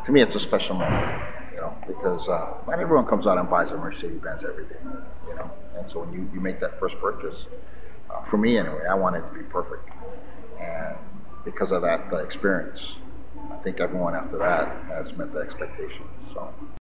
to me, it's a special moment, because not everyone comes out and buys a Mercedes Benz every day, And so when you make that first purchase, for me anyway, I want it to be perfect. And because of that experience, I think everyone after that has met the expectation. So.